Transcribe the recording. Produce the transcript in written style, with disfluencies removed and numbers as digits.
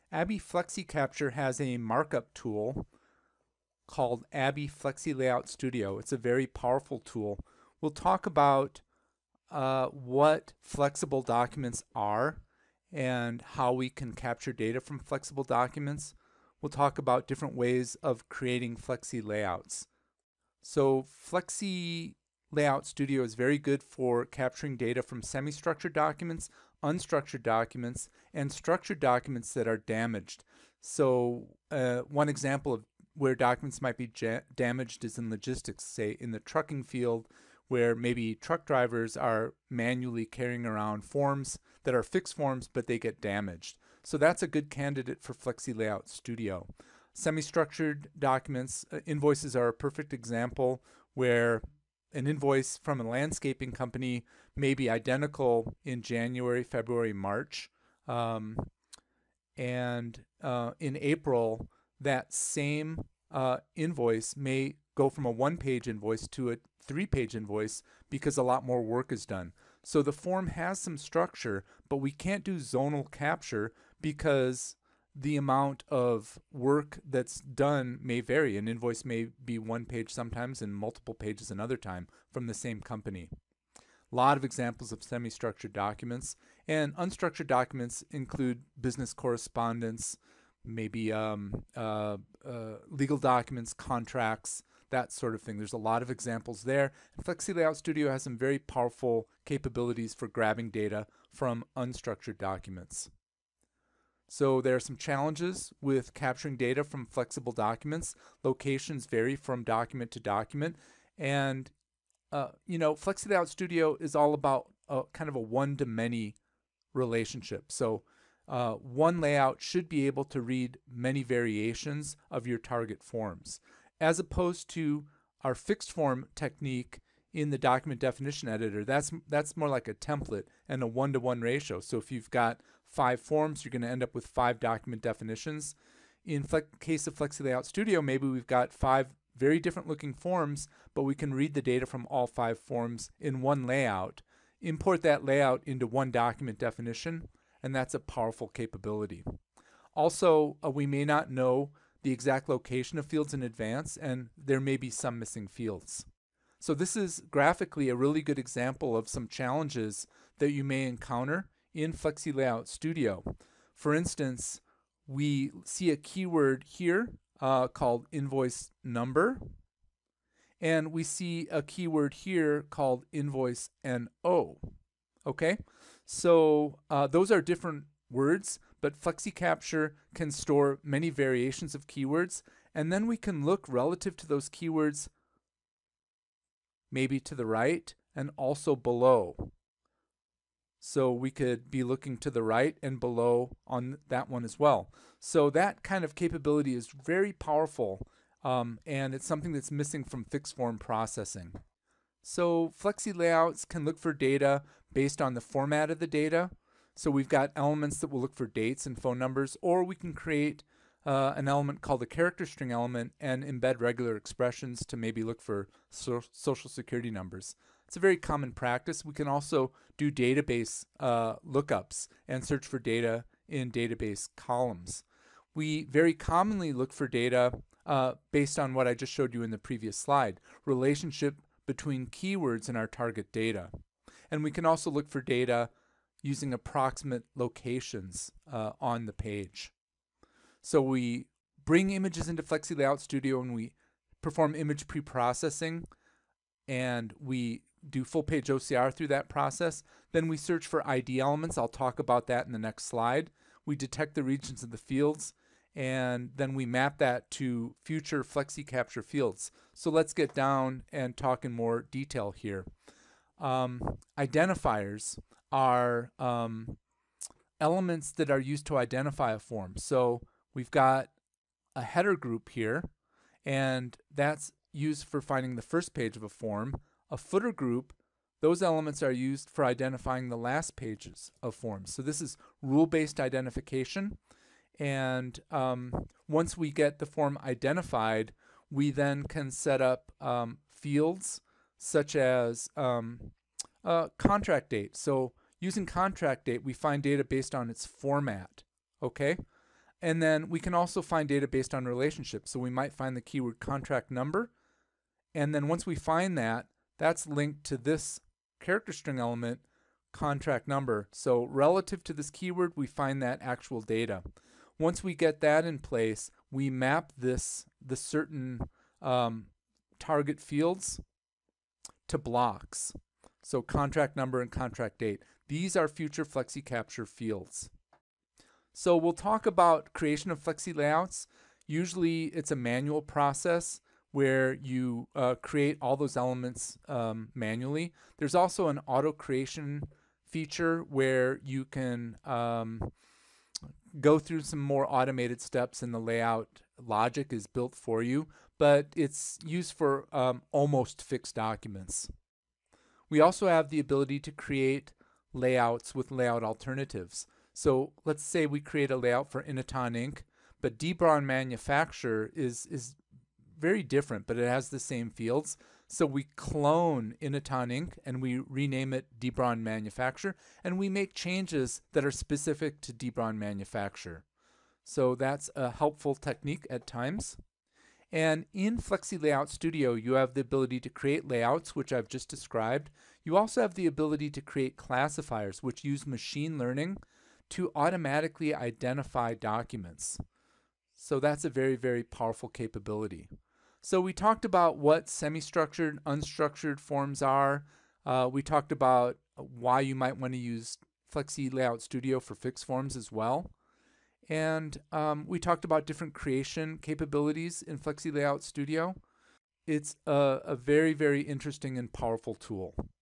ABBYY FlexiCapture has a markup tool called ABBYY FlexiLayout Studio. It's a very powerful tool. We'll talk about what flexible documents are and how we can capture data from flexible documents. We'll talk about different ways of creating flexi layouts. So FlexiLayout Studio is very good for capturing data from semi-structured documents, unstructured documents, and structured documents that are damaged. So one example of where documents might be damaged is in logistics, say in the trucking field, where maybe truck drivers are manually carrying around forms that are fixed forms, but they get damaged. So that's a good candidate for FlexiLayout Studio. Semi-structured documents, invoices are a perfect example where an invoice from a landscaping company may be identical in January, February, March. In April, that same invoice may go from a one-page invoice to a three-page invoice because a lot more work is done. So the form has some structure, but we can't do zonal capture because the amount of work that's done may vary. An invoice may be one page sometimes and multiple pages another time from the same company. A lot of examples of semi-structured documents, and unstructured documents include business correspondence, maybe legal documents, contracts, that sort of thing. There's a lot of examples there. And FlexiLayout Studio has some very powerful capabilities for grabbing data from unstructured documents. So there are some challenges with capturing data from flexible documents. Locations vary from document to document. And, FlexiLayout Studio is all about kind of a one-to-many relationship. So one layout should be able to read many variations of your target forms, as opposed to our fixed form technique in the document definition editor. That's more like a template and a one-to-one ratio. So if you've got 5 forms, you're going to end up with 5 document definitions. In case of FlexiLayout Studio, maybe we've got 5 very different looking forms, but we can read the data from all 5 forms in one layout, import that layout into one document definition, and that's a powerful capability. Also, we may not know the exact location of fields in advance, and there may be some missing fields. So this is graphically a really good example of some challenges that you may encounter in FlexiLayout Studio. For instance, we see a keyword here called invoice number, and we see a keyword here called invoice NO. Okay, so those are different words, but FlexiCapture can store many variations of keywords, and then we can look relative to those keywords maybe to the right and also below. So we could be looking to the right and below on that one as well. So that kind of capability is very powerful, and it's something that's missing from fixed form processing. So FlexiLayouts can look for data based on the format of the data. So we've got elements that will look for dates and phone numbers, or we can create an element called a character string element and embed regular expressions to maybe look for social security numbers. It's a very common practice. We can also do database lookups and search for data in database columns. We very commonly look for data based on what I just showed you in the previous slide, relationship between keywords in our target data. And we can also look for data using approximate locations on the page. So we bring images into FlexiLayout Studio and we perform image pre-processing, and we do full page OCR through that process. Then we search for ID elements. I'll talk about that in the next slide. We detect the regions of the fields, and then we map that to future FlexiCapture fields. So let's get down and talk in more detail here. Identifiers are elements that are used to identify a form. So we've got a header group here, and that's used for finding the first page of a form. A footer group, those elements are used for identifying the last pages of forms. So this is rule-based identification. And once we get the form identified, we then can set up fields such as contract date. So using contract date, we find data based on its format. Okay. And then we can also find data based on relationships. So we might find the keyword contract number, and then once we find that, that's linked to this character string element, contract number. So relative to this keyword, we find that actual data. Once we get that in place, we map the certain target fields to blocks. So contract number and contract date. These are future FlexiCapture fields. So we'll talk about creation of FlexiLayouts. Usually it's a manual process where you create all those elements manually. There's also an auto creation feature where you can go through some more automated steps and the layout logic is built for you, but it's used for almost fixed documents. We also have the ability to create layouts with layout alternatives. So let's say we create a layout for Inaton Inc., but dBron Manufacture is very different, but it has the same fields. So we clone Inaton Inc. and we rename it dBron Manufacture, and we make changes that are specific to dBron Manufacture. So that's a helpful technique at times. And in FlexiLayout Studio, you have the ability to create layouts, which I've just described. You also have the ability to create classifiers, which use machine learning to automatically identify documents. So that's a very, very powerful capability. So we talked about what semi-structured, unstructured forms are. We talked about why you might want to use FlexiLayout Studio for fixed forms as well. And we talked about different creation capabilities in FlexiLayout Studio. It's a very, very interesting and powerful tool.